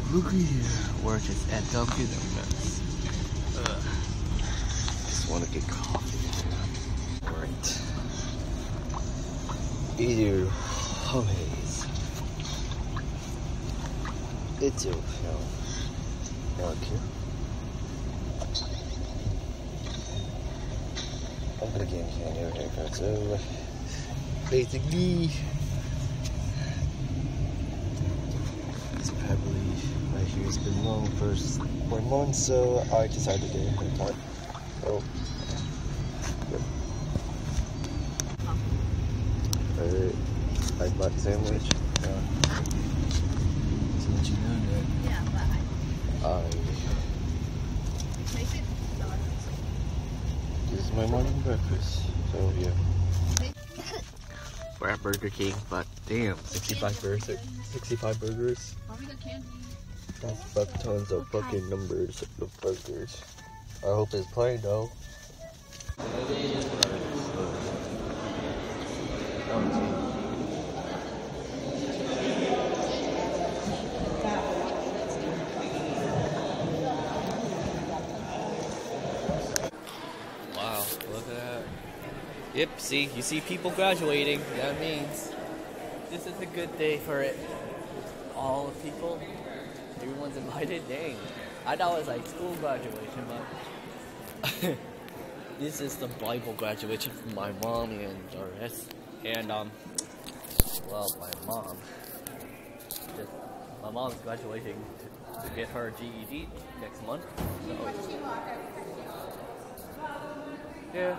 Look here, we're just at Dunkin' Donuts. Just wanna get coffee. Alright. Either always. It's your film. Okay. I'm gonna get a new haircut, so basically it's probably my hair's been long for 4 months, so I decided to get a haircut. So yep. Alright, I bought a sandwich. So that you know that. Yeah, but this is my morning breakfast. So yeah. We're at Burger King, but damn, 65 burgers. That's fuck tons of fucking numbers of burgers. I hope it's plain though. Wow, look at that. Yep, see, you see people graduating. That means this is a good day for it. All the people, everyone's invited. Dang, I thought it was like school graduation, but this is the Bible graduation from my mom and the rest. And well, my mom's graduating to get her GED next month. So yeah.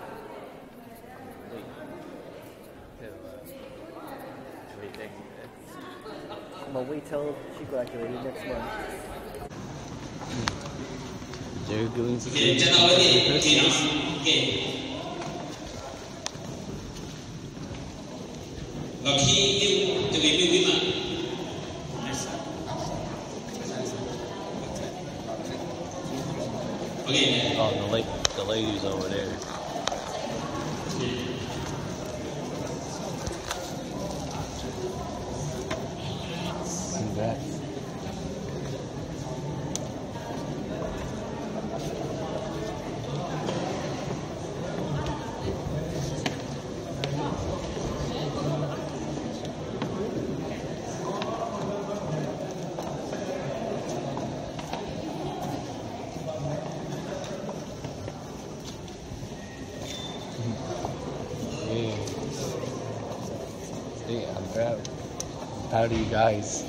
I'm gonna wait till she graduated next month. They're doing some Oh, the lady's over there. That. Yeah, I'm proud of you guys.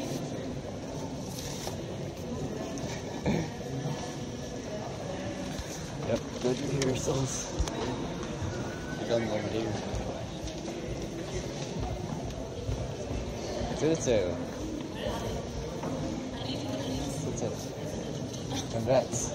Yep, good rehearsals. You're done over there. Tutu. Congrats.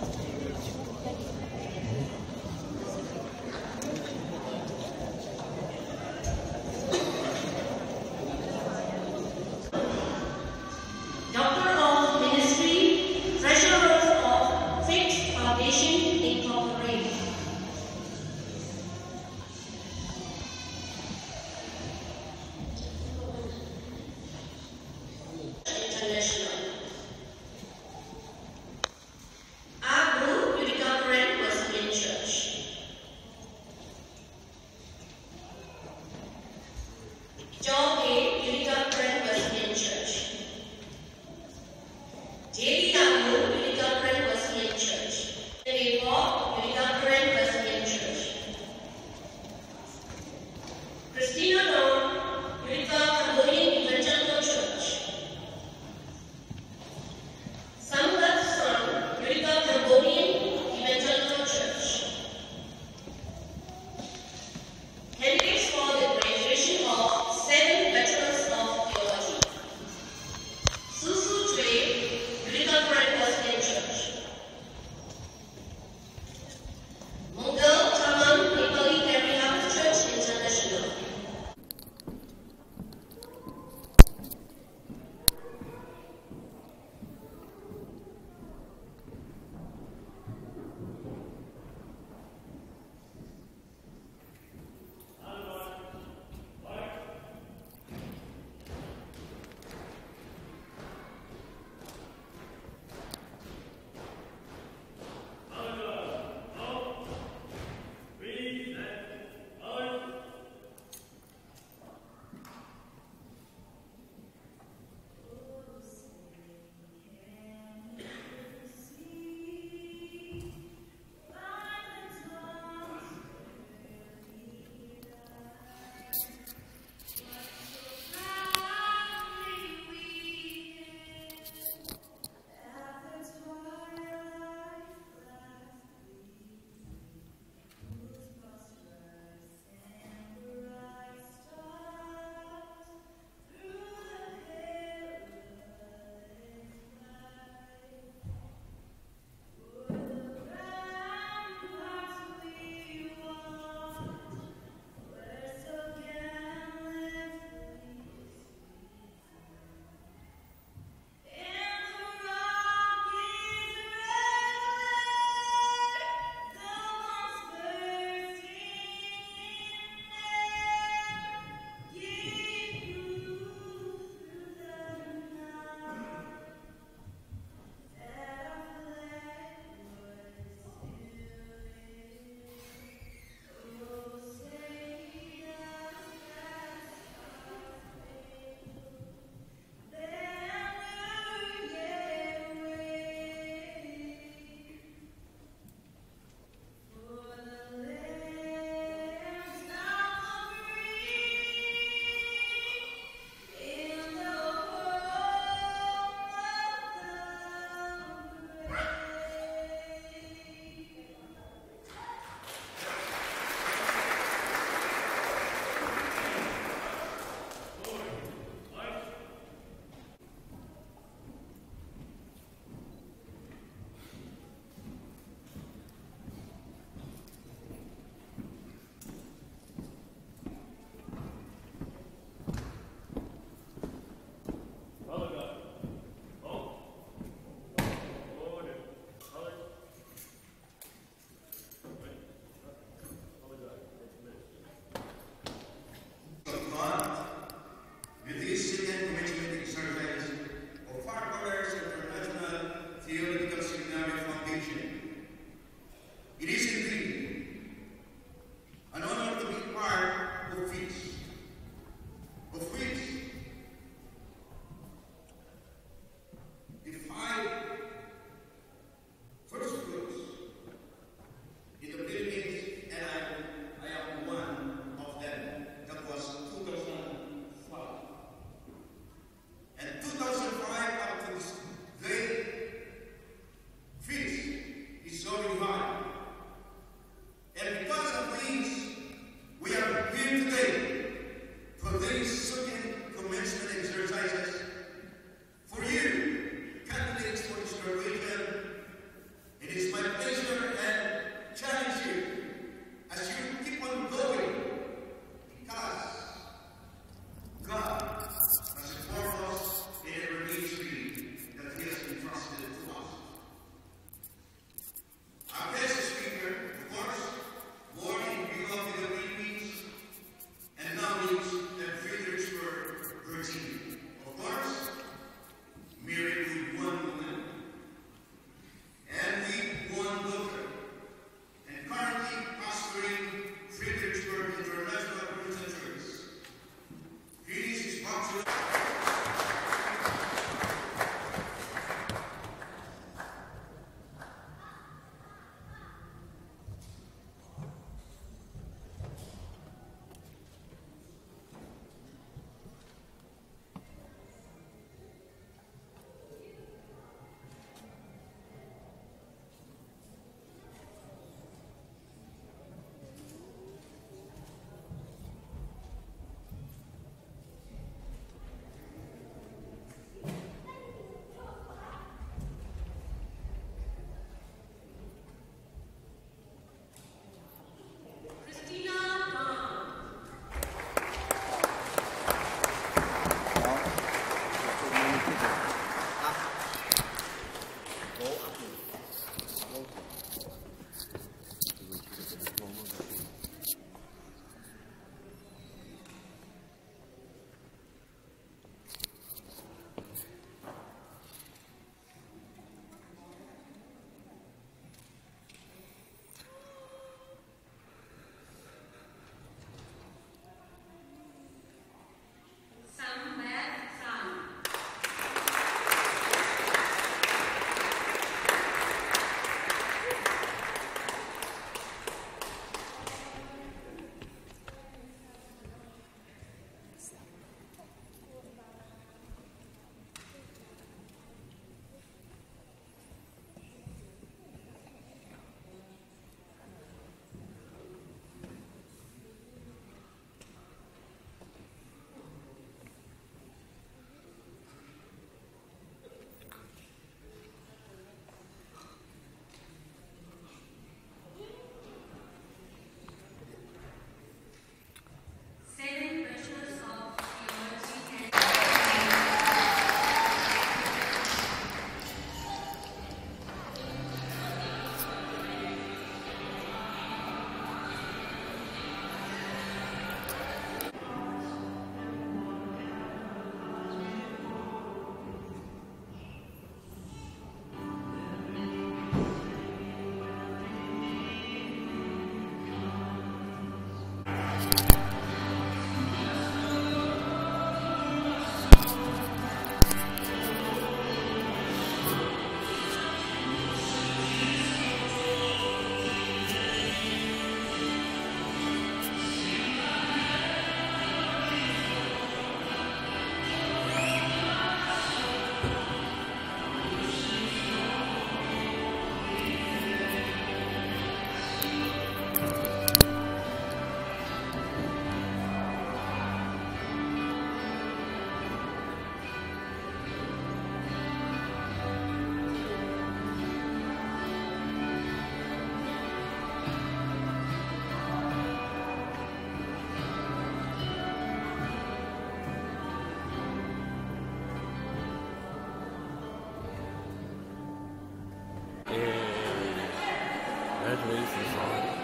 roof is on.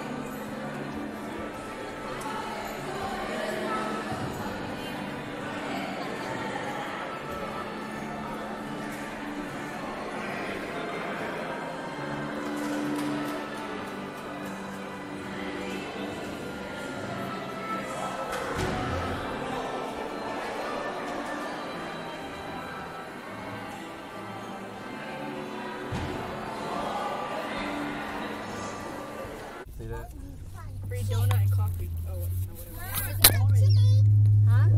See that? Free donut and coffee. Oh, no, whatever. Huh?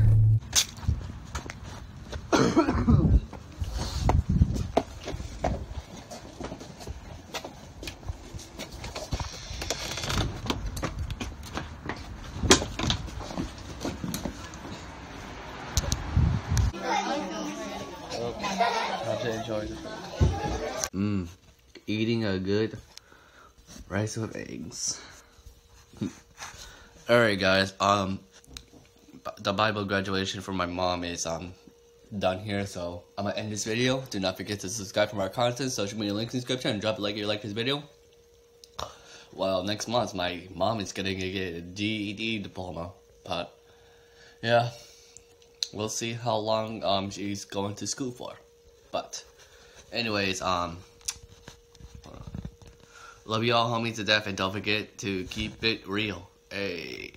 How'd you enjoy it? Eating a good rice with eggs. Alright guys, the Bible graduation for my mom is done here, so I'm gonna end this video. Do not forget to subscribe for more content, social media link in the description, and drop a like if you like this video. Well, next month my mom is gonna get a GED diploma, but yeah, we'll see how long she's going to school for. But anyways, love you all homies to death, and don't forget to keep it real. Hey.